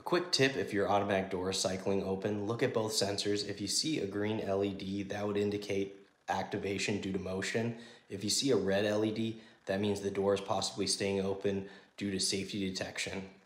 quick tip: if your automatic door is cycling open, look at both sensors. If you see a green LED, that would indicate activation due to motion. If you see a red LED, that means the door is possibly staying open due to safety detection.